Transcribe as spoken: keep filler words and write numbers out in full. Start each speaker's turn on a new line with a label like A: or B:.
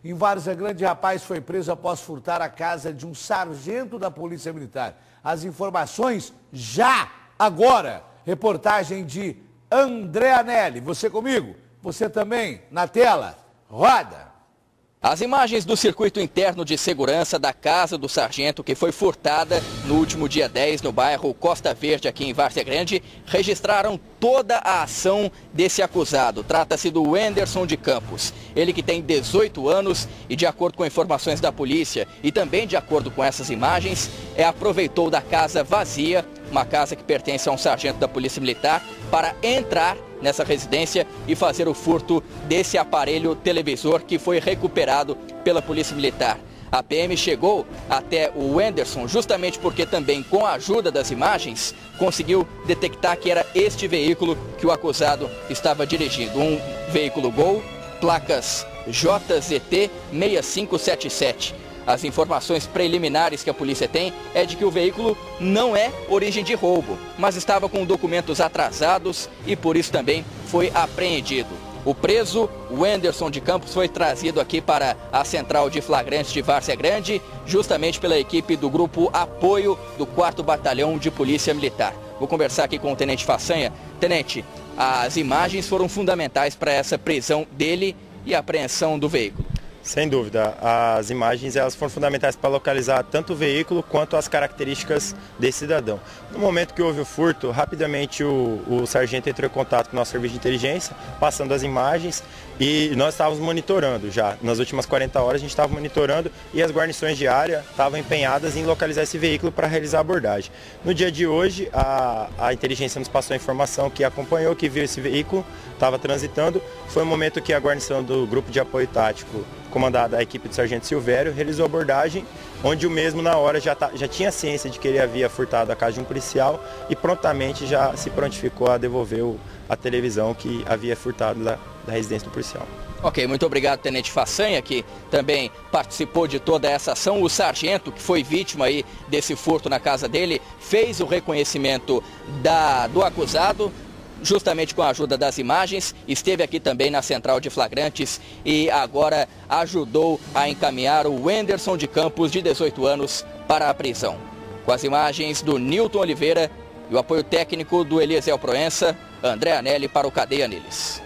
A: Em Várzea Grande, rapaz foi preso após furtar a casa de um sargento da Polícia Militar. As informações já, agora. Reportagem de André Anelli. Você comigo? Você também? Na tela? Roda!
B: As imagens do circuito interno de segurança da casa do sargento que foi furtada no último dia dez no bairro Costa Verde, aqui em Várzea Grande, registraram toda a ação desse acusado. Trata-se do Wenderson de Campos. Ele que tem dezoito anos e, de acordo com informações da polícia e também de acordo com essas imagens, é, aproveitou da casa vazia, uma casa que pertence a um sargento da Polícia Militar, para entrar nessa residência e fazer o furto desse aparelho televisor que foi recuperado pela Polícia Militar. A P M chegou até o Wenderson justamente porque também, com a ajuda das imagens, conseguiu detectar que era este veículo que o acusado estava dirigindo. Um veículo Gol, placas J Z T seis cinco sete sete. As informações preliminares que a polícia tem é de que o veículo não é origem de roubo, mas estava com documentos atrasados e por isso também foi apreendido. O preso, Wenderson de Campos, foi trazido aqui para a central de flagrantes de Várzea Grande, justamente pela equipe do Grupo Apoio do quarto Batalhão de Polícia Militar. Vou conversar aqui com o Tenente Façanha. Tenente, as imagens foram fundamentais para essa prisão dele e a apreensão do veículo.
C: Sem dúvida, as imagens elas foram fundamentais para localizar tanto o veículo quanto as características desse cidadão. No momento que houve o furto, rapidamente o, o sargento entrou em contato com o nosso serviço de inteligência, passando as imagens, e nós estávamos monitorando já. Nas últimas quarenta horas a gente estava monitorando e as guarnições de área estavam empenhadas em localizar esse veículo para realizar a abordagem. No dia de hoje, a, a inteligência nos passou a informação que acompanhou, que viu esse veículo, estava transitando. Foi o momento que a guarnição do Grupo de Apoio Tático, comandada a equipe do sargento Silvério, realizou a abordagem, onde o mesmo na hora já, tá, já tinha ciência de que ele havia furtado a casa de um policial e prontamente já se prontificou a devolver o, a televisão que havia furtado da, da residência do policial.
B: Ok, muito obrigado, Tenente Façanha, que também participou de toda essa ação. O sargento, que foi vítima aí desse furto na casa dele, fez o reconhecimento da, do acusado, justamente com a ajuda das imagens, esteve aqui também na central de flagrantes e agora ajudou a encaminhar o Wenderson de Campos, de dezoito anos, para a prisão. Com as imagens do Nilton Oliveira e o apoio técnico do Eliezer Proença, André Anelli para o Cadeia Neles.